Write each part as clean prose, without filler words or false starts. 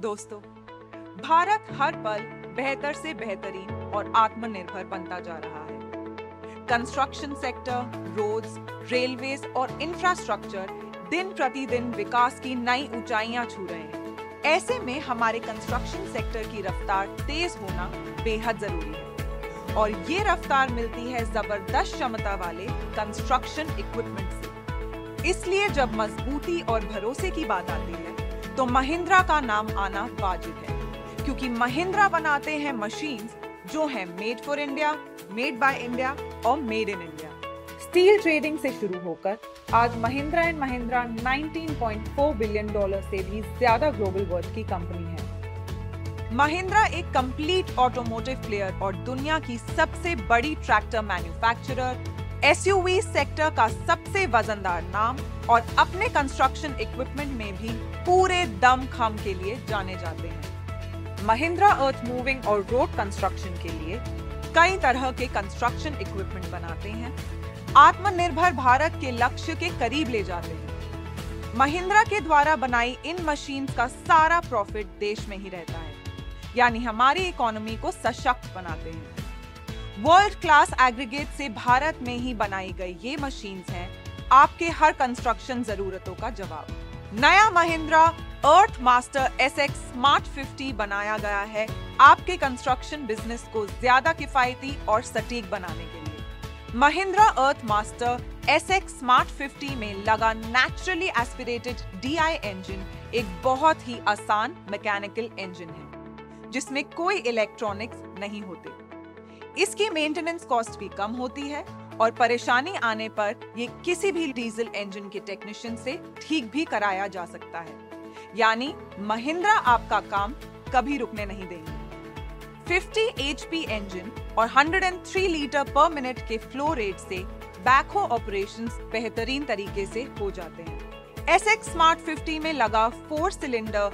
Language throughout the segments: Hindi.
दोस्तों, भारत हर पल बेहतर से बेहतरीन और आत्मनिर्भर बनता जा रहा है। कंस्ट्रक्शन सेक्टर, रोड्स, रेलवेज और इंफ्रास्ट्रक्चर दिन प्रतिदिन विकास की नई ऊंचाइयां छू रहे हैं। ऐसे में हमारे कंस्ट्रक्शन सेक्टर की रफ्तार तेज होना बेहद जरूरी है और ये रफ्तार मिलती है जबरदस्त क्षमता वाले कंस्ट्रक्शन इक्विपमेंट से। इसलिए जब मजबूती और भरोसे की बात आती है तो महिंद्रा का नाम आना वाजिब है, क्योंकि महिंद्रा बनाते हैं मशीन्स जो हैं made for India, made by India और made in India. Steel trading से शुरू होकर आज महिंद्रा एंड महिंद्रा $19.4 बिलियन से भी ज्यादा ग्लोबल वर्थ की कंपनी है। महिंद्रा एक कंप्लीट ऑटोमोटिव प्लेयर और दुनिया की सबसे बड़ी ट्रैक्टर मैन्युफैक्चरर, एसयूवी सेक्टर का सबसे वजनदार नाम और अपने कंस्ट्रक्शन इक्विपमेंट में भी पूरे दमखम के लिए जाने जाते हैं। महिंद्रा अर्थ मूविंग और रोड कंस्ट्रक्शन के लिए कई तरह के कंस्ट्रक्शन इक्विपमेंट बनाते हैं, आत्मनिर्भर भारत के लक्ष्य के करीब ले जाते हैं। महिंद्रा के द्वारा बनाई इन मशीन्स का सारा प्रॉफिट देश में ही रहता है, यानी हमारी इकोनॉमी को सशक्त बनाते हैं। वर्ल्ड क्लास एग्रीगेट से भारत में ही बनाई गई ये मशीन्स हैं आपके हर कंस्ट्रक्शन जरूरतों का जवाब। नया Mahindra earth master SX smart 50 बनाया गया है आपके कंस्ट्रक्शन बिजनेस को ज्यादा किफायती और सटीक बनाने के लिए। Mahindra earth master SX smart 50 में लगा नेचुरली एस्पिरेटेड DI इंजन एक बहुत ही आसान मैकेनिकल इंजन है जिसमें कोई इलेक्ट्रॉनिक्स नहीं होते। इसकी मेंटेनेंस कॉस्ट भी कम होती है और परेशानी आने पर ये किसी भी डीजल इंजन के टेक्नीशियन से ठीक भी कराया जा सकता है, यानी महिंद्रा आपका काम कभी रुकने नहीं देंगे। 50 HP इंजन और 103 लीटर पर मिनट के फ्लो रेट से बैकहो ऑपरेशंस बेहतरीन तरीके से हो जाते हैं। SX स्मार्ट 50 में लगा 4 सिलेंडर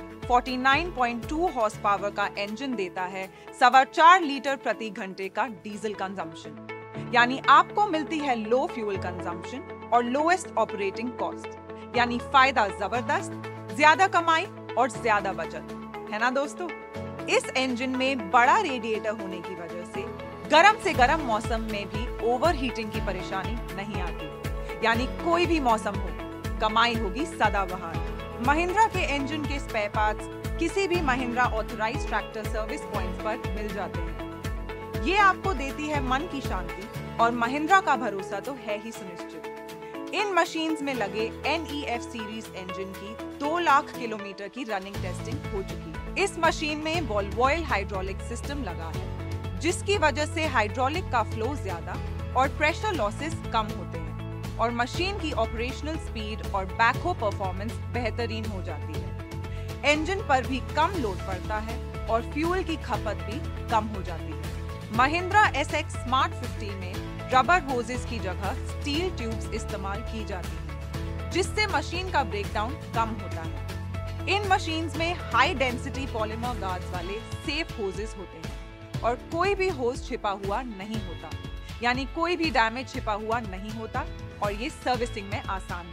49.2 हॉर्स पावर का इंजन देता है 4.25 लीटर प्रति घंटे का डीजल कंजम्पशन, यानी आपको मिलती है लो फ्यूल कंजम्पशन और लोएस्ट ऑपरेटिंग कॉस्ट, यानी फायदा जबरदस्त, ज्यादा कमाई और ज्यादा बचत, है ना दोस्तों। इस इंजन में बड़ा रेडिएटर होने की वजह से गर्म से गर्म मौसम में भी ओवरहीटिंग की परेशानी नहीं आती, यानी कोई भी मौसम हो कमाई होगी सदाबहार। महिंद्रा के इंजन के स्पेयर पार्ट्स किसी भी Mahindra authorised tractor service points पर मिल जाते हैं। ये आपको देती है मन की शांति और महिंद्रा का भरोसा तो है ही सुनिश्चित। इन मशीन्स में लगे NEF सीरीज इंजन की 2 लाख किलोमीटर की रनिंग टेस्टिंग हो चुकी है। इस मशीन में वॉल्वॉयल हाइड्रोलिक सिस्टम लगा है, जिसकी वजह से हाइड्रोलिक का फ्लो ज्यादा और प्रेशर लॉसेस कम होते हैं और मशीन की ऑपरेशनल स्पीड और बैकहो परफॉर्मेंस बेहतरीन हो जाती है। इंजन पर भी कम लोड पड़ता है और फ्यूल की खपत भी कम हो जाती है। महिंद्रा SX स्मार्ट 50 में रबर होजेस की जगह स्टील ट्यूब्स इस्तेमाल की जाती हैं, जिससे मशीन का ब्रेकडाउन कम होता है। इन मशीन्स में हाई डेंसिटी पॉलीमर गार्ड्स वाले सेफ होजेस होते हैं और कोई भी होज छिपा हुआ नहीं होता, यानी कोई भी डैमेज छिपा हुआ नहीं होता और ये सर्विसिंग में आसान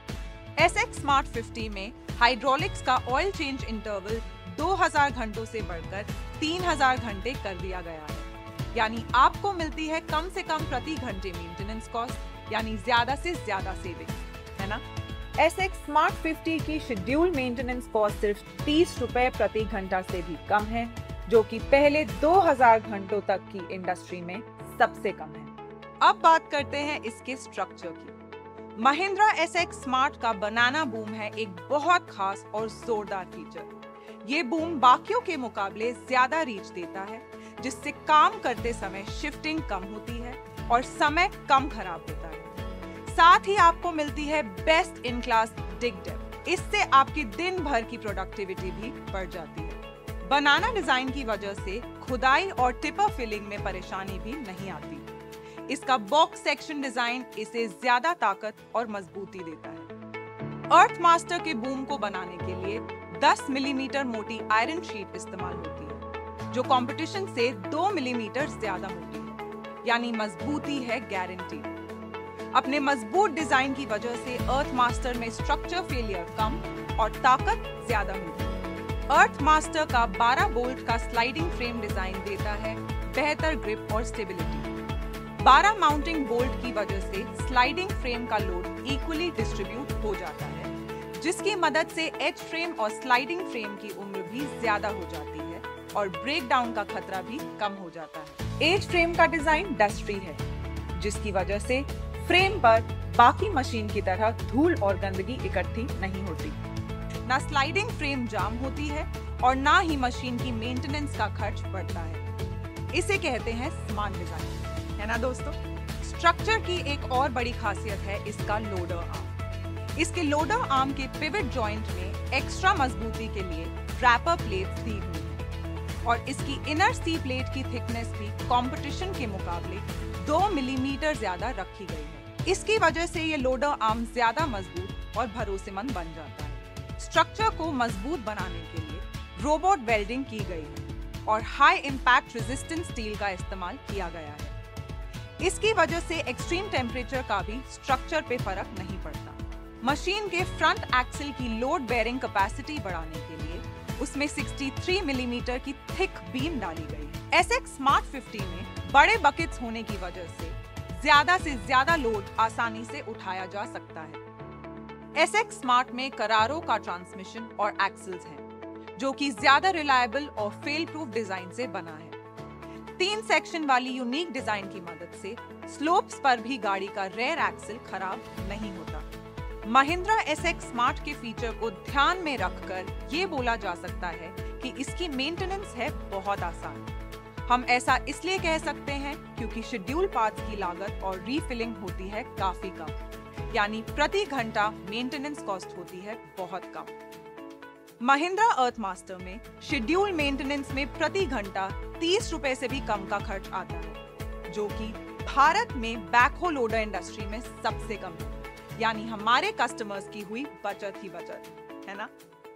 है। SX स्मार्ट 50 में हाइड्रोलिक्स का ऑयल चेंज इंटरवल 2000 घंटों से बढ़कर 3000 घंटे कर दिया गया है, यानी आपको मिलती है कम से कम प्रति घंटे मेंटेनेंस कॉस्ट, यानी ज्यादा से ज्यादा सेविंग, है ना। SX स्मार्ट 50 की शेड्यूल मेंटेनेंस कॉस्ट सिर्फ 30 रुपए प्रति घंटा से भी कम है, जो कि पहले 2000 घंटों तक की इंडस्ट्री में सबसे कम है। अब बात करते हैं इसके स्ट्रक्चर की। महिंद्रा SX स्मार्ट का बनाना बूम है एक बहुत खास और जोरदार फीचर। ये बूम बाकियों के मुकाबले ज्यादा रीच देता है, जिससे काम करते समय शिफ्टिंग कम होती है और समय कम खराब होता है। साथ ही आपको मिलती है best in class dig depth. इससे आपकी दिन भर की प्रोडक्टिविटी भी बढ़ जाती है। बनाना डिजाइन की वजह से खुदाई और टिपर फिलिंग में परेशानी भी नहीं आती। इसका बॉक्स सेक्शन डिजाइन इसे ज्यादा ताकत और मजबूती देता है। अर्थ मास्टर के बूम को बनाने के लिए 10 मिलीमीटर मोटी आयरन शीट इस्तेमाल होती है, जो कंपटीशन से 2 मिलीमीटर ज्यादा मोटी है, यानी मजबूती है गारंटी। अपने मजबूत डिजाइन की वजह से अर्थ मास्टर में स्ट्रक्चर फेलियर कम और ताकत ज्यादा मिलती है। अर्थ मास्टर का 12 बोल्ट का स्लाइडिंग फ्रेम डिजाइन देता है बेहतर ग्रिप और स्टेबिलिटी। 12 माउंटिंग बोल्ट की वजह से स्लाइडिंग फ्रेम का लोड इक्वली डिस्ट्रीब्यूट हो जाता है, जिसकी मदद से एज फ्रेम और स्लाइडिंग फ्रेम की उम्र भी ज्यादा हो जाती है और ब्रेक डाउन का खतरा भी कम हो जाता है। एज फ्रेम का डिजाइन डस्ट फ्री है, जिसकी वजह से फ्रेम पर बाकी मशीन की तरह धूल और गंदगी इकट्ठी नहीं होती। ना स्लाइडिंग फ्रेम जाम होती है और ना ही मशीन की मेंटेनेंस का खर्च बढ़ता है। इसे कहते हैं स्मार्ट डिजाइन, है ना दोस्तों। स्ट्रक्चर की एक और बड़ी खासियत है इसका लोडर आर्म। इसके लोडर आर्म के पिवट जॉइंट में एक्स्ट्रा मजबूती के लिए रैपर प्लेट्स दी हुई है और इसकी इनर सी प्लेट की थिकनेस भी कंपटीशन के मुकाबले 2 मिलीमीटर ज्यादा रखी गई है। इसकी वजह से ये लोडर आर्म ज्यादा मजबूत और भरोसेमंद बन जाता है। स्ट्रक्चर को मजबूत बनाने के लिए रोबोट वेल्डिंग की गई है और हाई इंपैक्ट रेजिस्टेंट स्टील का इस्तेमाल किया गया है। इसकी वजह से एक्सट्रीम टेम्परेचर का भी स्ट्रक्चर पे फर्क नहीं पड़ता। मशीन के फ्रंट एक्सिल की लोड बेयरिंग कैपेसिटी बढ़ाने के लिए उसमें 63 मिलीमीटर की थिक बीम डाली गई है। SX Smart 50 में बड़े बकेट्स होने की वजह से ज्यादा लोड आसानी से उठाया जा सकता है। SX Smart में करारो का ट्रांसमिशन और एक्सेल्स हैं, जो कि ज्यादा रिलायबल और फेल प्रूफ डिजाइन से बना है। 3 सेक्शन वाली यूनिक डिजाइन की मदद से स्लोप्स पर भी गाड़ी का रेयर एक्सेल खराब नहीं होता। महिंद्रा SX Smart के फीचर को ध्यान में रखकर ये बोला जा सकता है कि इसकी मेंटेनेंस है बहुत आसान। हम ऐसा इसलिए कह सकते हैं क्योंकि शेड्यूल पार्ट्स की लागत और रीफिलिंग होती है काफी कम, यानी प्रति घंटा मेंटेनेंस कॉस्ट होती है बहुत कम। महिंद्रा अर्थ मास्टर में शेड्यूल मेंटेनेंस में प्रति घंटा 30 रुपए से भी कम का खर्च आता है, जो कि भारत में बैकहो लोडर इंडस्ट्री में सबसे कम है। यानी हमारे कस्टमर्स की हुई बचत ही बचत, है ना।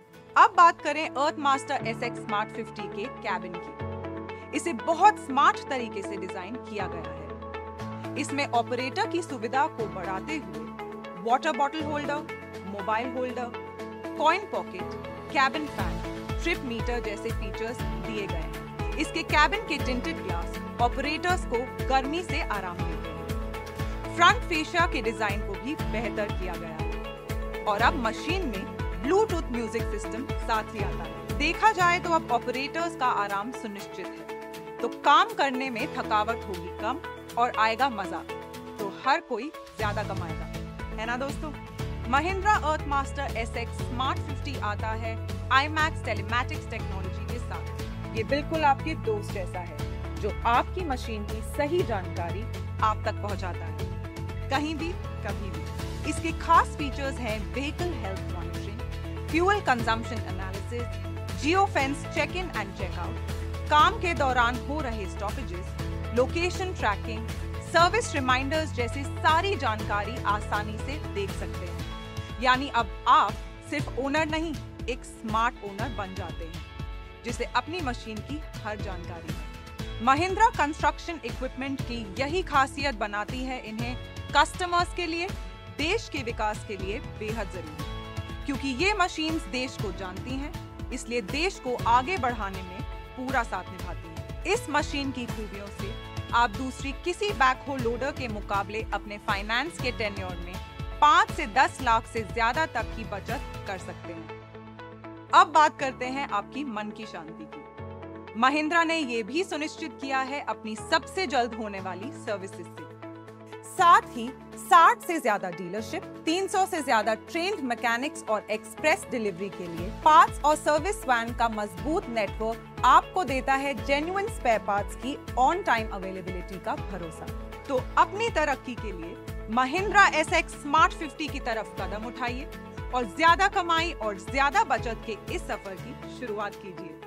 अब बात करें अर्थ मास्टर SX Smart 50 के कैबिन की। इसे बहुत स्मार्ट तरीके से डिजाइन किया गया है। इसमें ऑपरेटर की सुविधा को बढ़ाते हुए water bottle holder, mobile holder, coin pocket, cabin fan, trip meter जैसे फीचर्स दिए गए हैं। इसके कैबिन के टिंटेड ग्लास ऑपरेटर्स को गर्मी से आराम देते हैं। फ्रंट फेशिया के डिजाइन को भी बेहतर किया गया है और अब मशीन में ब्लूटूथ म्यूजिक सिस्टम साथ ही आता है। देखा जाए तो अब ऑपरेटर्स का आराम सुनिश्चित है, तो काम करने में थकावट होगी कम और आएगा मजा, तो हर कोई ज्यादा कमाएगा, है ना दोस्तों। Mahindra earth master SX Smart 50 आता है IMAX टेलीमैटिक्स टेक्नोलॉजी के साथ। ये बिल्कुल आपके दोस्त जैसा है, जो आपकी मशीन की सही जानकारी आप तक पहुंचाता है, कहीं भी कभी भी। इसके खास फीचर्स हैं vehicle health monitoring, fuel consumption analysis, geo fence check in and checkout, काम के दौरान हो रहे stoppages, location tracking, service reminders जैसी सारी जानकारी आसानी से देख सकते हैं। यानी अब आप सिर्फ ओनर नहीं, एक स्मार्ट ओनर बन जाते हैं, जिसे अपनी मशीन की हर जानकारी है। महिंद्रा कंस्ट्रक्शन इक्विपमेंट की यही खासियत बनाती है इन्हें कस्टमर्स के लिए, देश के विकास के लिए बेहद जरूरी, क्योंकि ये मशीन्स देश को जानती हैं, इसलिए देश को आगे बढ़ाने में पूरा साथ निभाती हैं। इस मशीन की खूबियों से आप दूसरी किसी बैकहो लोडर के मुकाबले अपने फाइनेंस के टेन्योर में 5 से 10 लाख से ज्यादा तक की बचत कर सकते हैं। अब बात करते हैं आपकी मन की शांति की। महिंद्रा ने ये भी सुनिश्चित किया है अपनी सबसे जल्द होने वाली सर्विसेज से। साथ ही 60 से ज्यादा डीलरशिप, 300 से ज्यादा ट्रेन्ड मैकेनिक्स और एक्सप्रेस डिलीवरी के लिए पार्ट्स और सर्विस वैन का मजबूत नेटवर्क आपको देता है जेन्युइन स्पेयर पार्ट्स की ऑन टाइम अवेलेबिलिटी का भरोसा। तो अपनी तरक्की के लिए महिंद्रा SX Smart 50 की तरफ कदम उठाइए और ज्यादा कमाई और ज्यादा बचत के इस सफर की शुरुआत कीजिए।